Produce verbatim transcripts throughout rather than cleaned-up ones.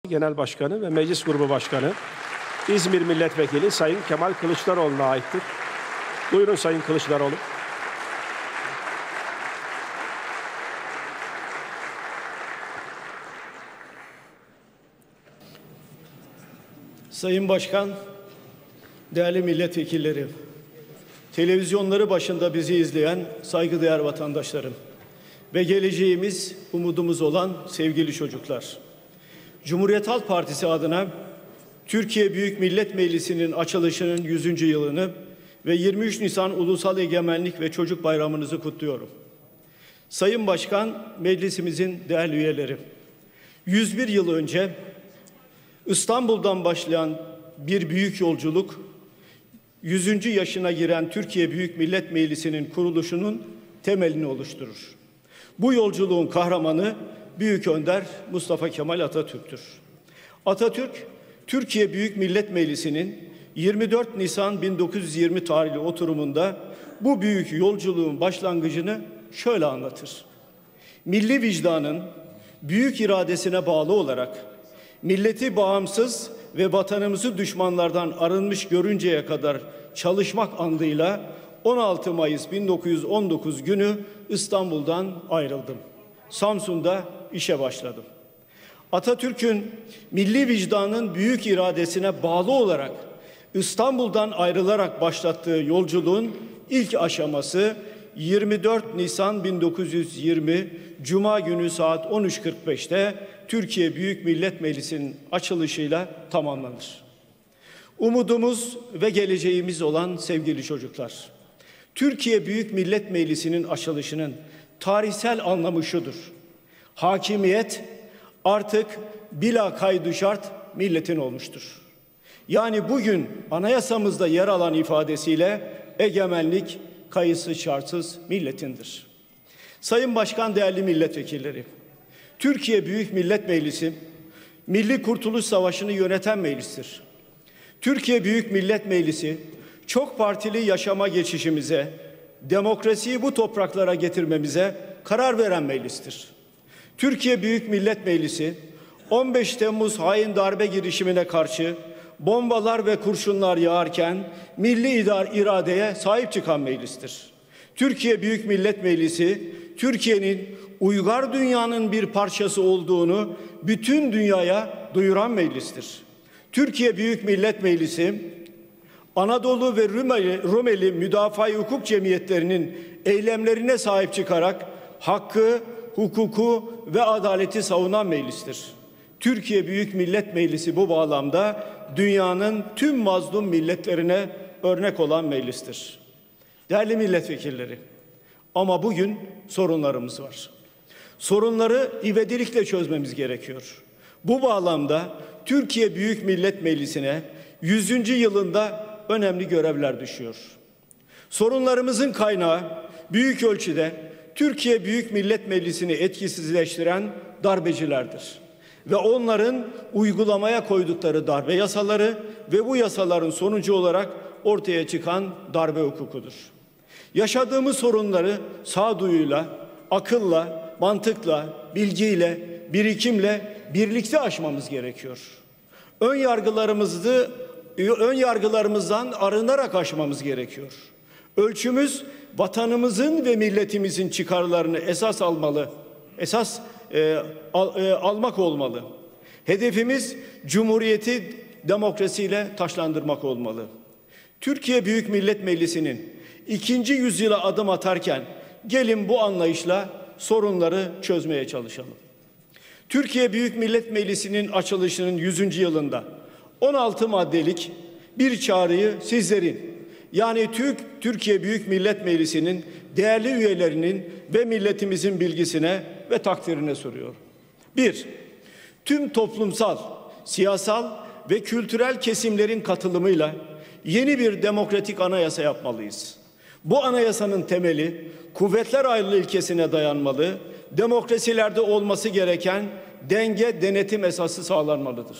Genel Başkanı ve Meclis Grubu Başkanı İzmir Milletvekili Sayın Kemal Kılıçdaroğlu'na aittir. Buyurun Sayın Kılıçdaroğlu. Sayın Başkan, değerli milletvekilleri, televizyonları başında bizi izleyen saygıdeğer vatandaşlarım ve geleceğimiz, umudumuz olan sevgili çocuklar. Cumhuriyet Halk Partisi adına Türkiye Büyük Millet Meclisi'nin açılışının yüzüncü yılını ve yirmi üç Nisan Ulusal Egemenlik ve Çocuk Bayramınızı kutluyorum. Sayın Başkan, meclisimizin değerli üyeleri, yüz bir yıl önce İstanbul'dan başlayan bir büyük yolculuk, yüzüncü yaşına giren Türkiye Büyük Millet Meclisi'nin kuruluşunun temelini oluşturur. Bu yolculuğun kahramanı Büyük Önder Mustafa Kemal Atatürk'tür. Atatürk, Türkiye Büyük Millet Meclisi'nin yirmi dört Nisan bin dokuz yüz yirmi tarihli oturumunda bu büyük yolculuğun başlangıcını şöyle anlatır. Milli vicdanın büyük iradesine bağlı olarak milleti bağımsız ve vatanımızı düşmanlardan arınmış görünceye kadar çalışmak andıyla on altı Mayıs bin dokuz yüz on dokuz günü İstanbul'dan ayrıldım. Samsun'da işe başladım. Atatürk'ün milli vicdanın büyük iradesine bağlı olarak İstanbul'dan ayrılarak başlattığı yolculuğun ilk aşaması yirmi dört Nisan bin dokuz yüz yirmi Cuma günü saat on üç kırk beşte Türkiye Büyük Millet Meclisi'nin açılışıyla tamamlanır. Umudumuz ve geleceğimiz olan sevgili çocuklar, Türkiye Büyük Millet Meclisi'nin açılışının tarihsel anlamı şudur: hakimiyet artık bila kaydı şart milletin olmuştur. Yani bugün anayasamızda yer alan ifadesiyle egemenlik kayıtsız şartsız milletindir. Sayın Başkan, değerli milletvekilleri, Türkiye Büyük Millet Meclisi, Milli Kurtuluş Savaşı'nı yöneten meclistir. Türkiye Büyük Millet Meclisi, çok partili yaşama geçişimize, demokrasiyi bu topraklara getirmemize karar veren meclistir. Türkiye Büyük Millet Meclisi, on beş Temmuz hain darbe girişimine karşı bombalar ve kurşunlar yağarken milli iradeye sahip çıkan meclistir. Türkiye Büyük Millet Meclisi, Türkiye'nin uygar dünyanın bir parçası olduğunu bütün dünyaya duyuran meclistir. Türkiye Büyük Millet Meclisi, Anadolu ve Rumeli, Rumeli Müdafaa-i Hukuk Cemiyetlerinin eylemlerine sahip çıkarak hakkı, hukuku ve adaleti savunan meclistir. Türkiye Büyük Millet Meclisi bu bağlamda dünyanın tüm mazlum milletlerine örnek olan meclistir. Değerli milletvekilleri, ama bugün sorunlarımız var. Sorunları ivedilikle çözmemiz gerekiyor. Bu bağlamda Türkiye Büyük Millet Meclisi'ne yüzüncü yılında önemli görevler düşüyor. Sorunlarımızın kaynağı büyük ölçüde Türkiye Büyük Millet Meclisi'ni etkisizleştiren darbecilerdir. Ve onların uygulamaya koydukları darbe yasaları ve bu yasaların sonucu olarak ortaya çıkan darbe hukukudur. Yaşadığımız sorunları sağduyuyla, akılla, mantıkla, bilgiyle, birikimle birlikte aşmamız gerekiyor. Ön yargılarımızı, ön yargılarımızdan arınarak aşmamız gerekiyor. Ölçümüz vatanımızın ve milletimizin çıkarlarını esas almalı, esas e, al, e, almak olmalı. Hedefimiz Cumhuriyeti demokrasiyle taşlandırmak olmalı. Türkiye Büyük Millet Meclisi'nin ikinci yüzyıla adım atarken gelin bu anlayışla sorunları çözmeye çalışalım. Türkiye Büyük Millet Meclisi'nin açılışının yüzüncü yılında on altı maddelik bir çağrıyı sizlerin, yani Türk Türkiye Büyük Millet Meclisi'nin değerli üyelerinin ve milletimizin bilgisine ve takdirine soruyorum. Bir, tüm toplumsal, siyasal ve kültürel kesimlerin katılımıyla yeni bir demokratik anayasa yapmalıyız. Bu anayasanın temeli kuvvetler ayrılığı ilkesine dayanmalı, demokrasilerde olması gereken denge, denetim esası sağlanmalıdır.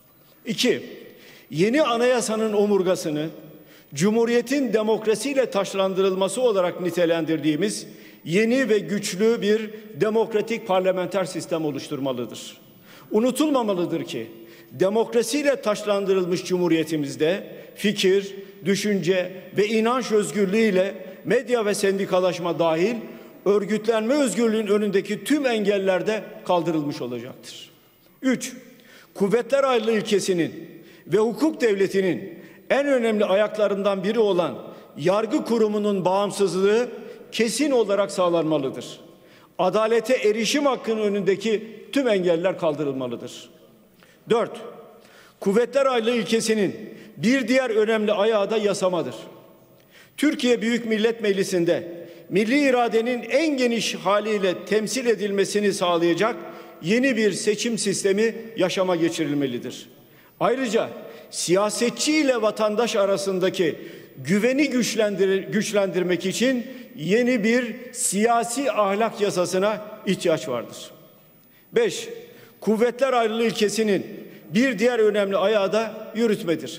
İki, yeni anayasanın omurgasını Cumhuriyetin demokrasiyle taşlandırılması olarak nitelendirdiğimiz yeni ve güçlü bir demokratik parlamenter sistem oluşturmalıdır. Unutulmamalıdır ki demokrasiyle taçlandırılmış cumhuriyetimizde fikir, düşünce ve inanç özgürlüğüyle medya ve sendikalaşma dahil örgütlenme özgürlüğünün önündeki tüm engeller de kaldırılmış olacaktır. Üç, kuvvetler ayrılığı ilkesinin ve hukuk devletinin en önemli ayaklarından biri olan yargı kurumunun bağımsızlığı kesin olarak sağlanmalıdır. Adalete erişim hakkının önündeki tüm engeller kaldırılmalıdır. Dört, kuvvetler ayrılığı ilkesinin bir diğer önemli ayağı da yasamadır. Türkiye Büyük Millet Meclisi'nde milli iradenin en geniş haliyle temsil edilmesini sağlayacak yeni bir seçim sistemi yaşama geçirilmelidir. Ayrıca siyasetçi ile vatandaş arasındaki güveni güçlendir güçlendirmek için yeni bir siyasi ahlak yasasına ihtiyaç vardır. Beş, kuvvetler ayrılığı ilkesinin bir diğer önemli ayağı da yürütmedir.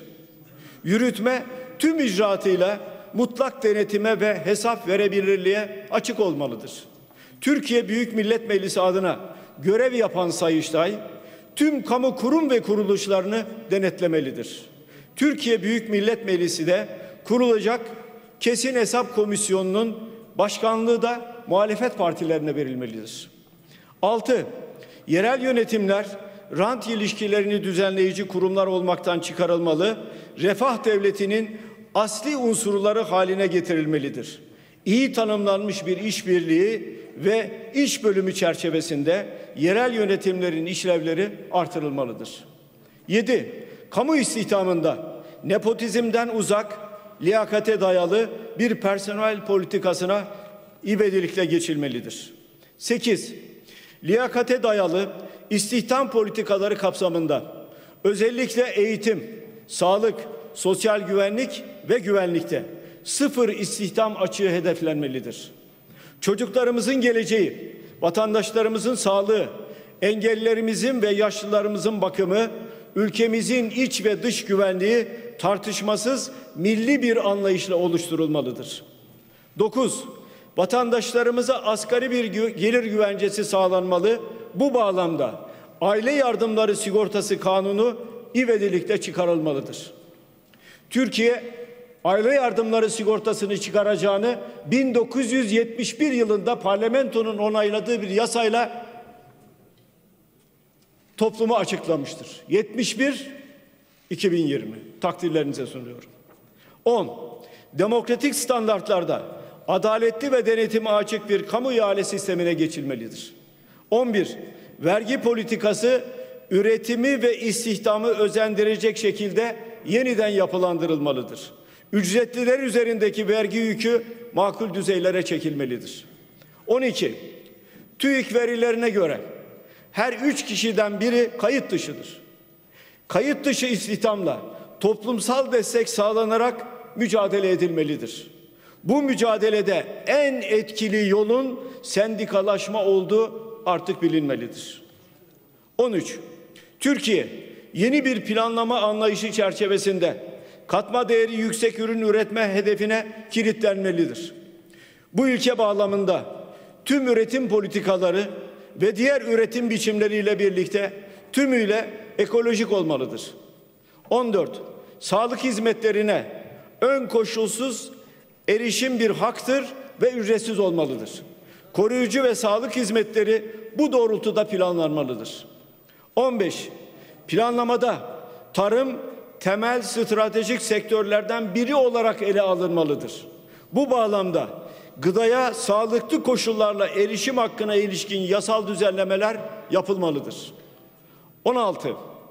Yürütme tüm icraatıyla mutlak denetime ve hesap verebilirliğe açık olmalıdır. Türkiye Büyük Millet Meclisi adına görev yapan Sayıştay, tüm kamu kurum ve kuruluşlarını denetlemelidir. Türkiye Büyük Millet Meclisi de kurulacak Kesin Hesap Komisyonu'nun başkanlığı da muhalefet partilerine verilmelidir. Altı, yerel yönetimler rant ilişkilerini düzenleyici kurumlar olmaktan çıkarılmalı, refah devletinin asli unsurları haline getirilmelidir. İyi tanımlanmış bir işbirliği ve iş bölümü çerçevesinde yerel yönetimlerin işlevleri artırılmalıdır. Yedi, kamu istihdamında nepotizmden uzak, liyakate dayalı bir personel politikasına ivedilikle geçilmelidir. Sekiz, liyakate dayalı istihdam politikaları kapsamında özellikle eğitim, sağlık, sosyal güvenlik ve güvenlikte sıfır istihdam açığı hedeflenmelidir. Çocuklarımızın geleceği, vatandaşlarımızın sağlığı, engellilerimizin ve yaşlılarımızın bakımı, ülkemizin iç ve dış güvenliği tartışmasız milli bir anlayışla oluşturulmalıdır. Dokuz, vatandaşlarımıza asgari bir gelir güvencesi sağlanmalı. Bu bağlamda aile yardımları sigortası kanunu ivedilikle çıkarılmalıdır. Türkiye aile yardımları sigortasını çıkaracağını bin dokuz yüz yetmiş bir yılında parlamentonun onayladığı bir yasayla topluma açıklamıştır. yetmiş bir iki bin yirmi takdirlerinize sunuyorum. On, demokratik standartlarda adaletli ve denetime açık bir kamu ihale sistemine geçilmelidir. On bir, vergi politikası üretimi ve istihdamı özendirecek şekilde yeniden yapılandırılmalıdır. Ücretliler üzerindeki vergi yükü makul düzeylere çekilmelidir. On iki, TÜİK verilerine göre her üç kişiden biri kayıt dışıdır. Kayıt dışı istihdamla toplumsal destek sağlanarak mücadele edilmelidir. Bu mücadelede en etkili yolun sendikalaşma olduğu artık bilinmelidir. On üç, Türkiye yeni bir planlama anlayışı çerçevesinde katma değeri yüksek ürün üretme hedefine kilitlenmelidir. Bu ilke bağlamında tüm üretim politikaları ve diğer üretim biçimleriyle birlikte tümüyle ekolojik olmalıdır. On dört, sağlık hizmetlerine ön koşulsuz erişim bir haktır ve ücretsiz olmalıdır. Koruyucu ve sağlık hizmetleri bu doğrultuda planlanmalıdır. On beş, planlamada tarım temel stratejik sektörlerden biri olarak ele alınmalıdır. Bu bağlamda gıdaya sağlıklı koşullarla erişim hakkına ilişkin yasal düzenlemeler yapılmalıdır. On altı,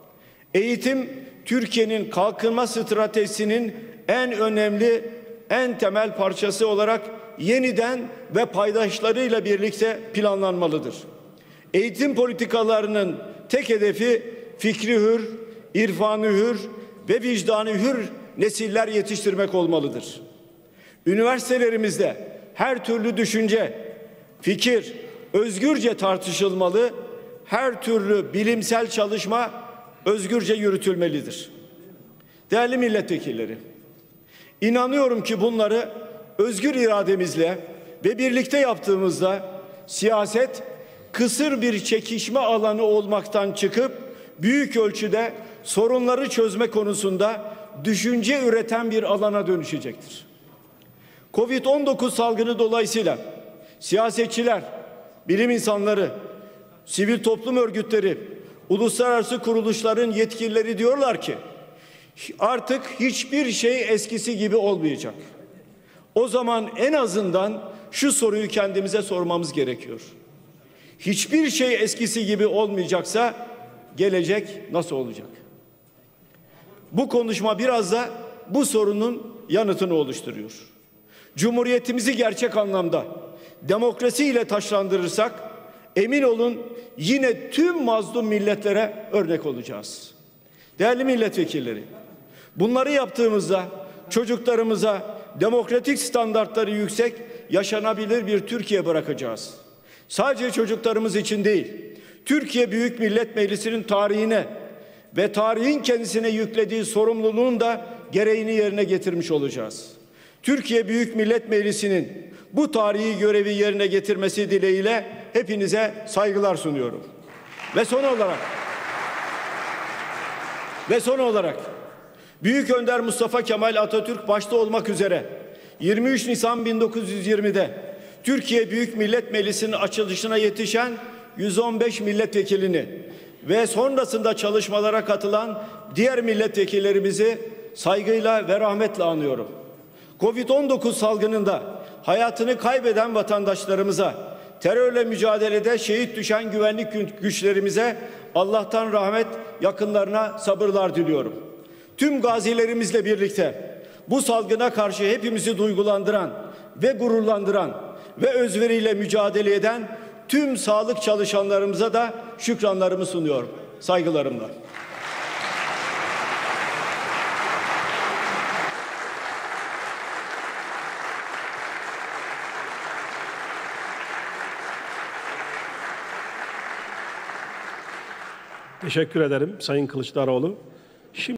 eğitim Türkiye'nin kalkınma stratejisinin en önemli, en temel parçası olarak yeniden ve paydaşlarıyla birlikte planlanmalıdır. Eğitim politikalarının tek hedefi fikri hür, irfanı hür ve vicdanı hür nesiller yetiştirmek olmalıdır. Üniversitelerimizde her türlü düşünce, fikir özgürce tartışılmalı, her türlü bilimsel çalışma özgürce yürütülmelidir. Değerli milletvekilleri, inanıyorum ki bunları özgür irademizle ve birlikte yaptığımızda siyaset kısır bir çekişme alanı olmaktan çıkıp büyük ölçüde sorunları çözme konusunda düşünce üreten bir alana dönüşecektir. Covid on dokuz salgını dolayısıyla siyasetçiler, bilim insanları, sivil toplum örgütleri, uluslararası kuruluşların yetkilileri diyorlar ki artık hiçbir şey eskisi gibi olmayacak. O zaman en azından şu soruyu kendimize sormamız gerekiyor. Hiçbir şey eskisi gibi olmayacaksa gelecek nasıl olacak? Bu konuşma biraz da bu sorunun yanıtını oluşturuyor. Cumhuriyetimizi gerçek anlamda demokrasiyle taçlandırırsak emin olun yine tüm mazlum milletlere örnek olacağız. Değerli milletvekilleri, bunları yaptığımızda çocuklarımıza demokratik standartları yüksek, yaşanabilir bir Türkiye bırakacağız. Sadece çocuklarımız için değil, Türkiye Büyük Millet Meclisi'nin tarihine ve tarihin kendisine yüklediği sorumluluğun da gereğini yerine getirmiş olacağız. Türkiye Büyük Millet Meclisi'nin bu tarihi görevi yerine getirmesi dileğiyle hepinize saygılar sunuyorum. Ve son olarak ve son olarak Büyük Önder Mustafa Kemal Atatürk başta olmak üzere yirmi üç Nisan bin dokuz yüz yirmi'de Türkiye Büyük Millet Meclisi'nin açılışına yetişen yüz on beş milletvekilini ve sonrasında çalışmalara katılan diğer milletvekillerimizi saygıyla ve rahmetle anıyorum. Covid on dokuz salgınında hayatını kaybeden vatandaşlarımıza, terörle mücadelede şehit düşen güvenlik güçlerimize Allah'tan rahmet, yakınlarına sabırlar diliyorum. Tüm gazilerimizle birlikte bu salgına karşı hepimizi duygulandıran ve gururlandıran ve özveriyle mücadele eden tüm sağlık çalışanlarımıza da şükranlarımı sunuyorum. Saygılarımla. Teşekkür ederim Sayın Kılıçdaroğlu.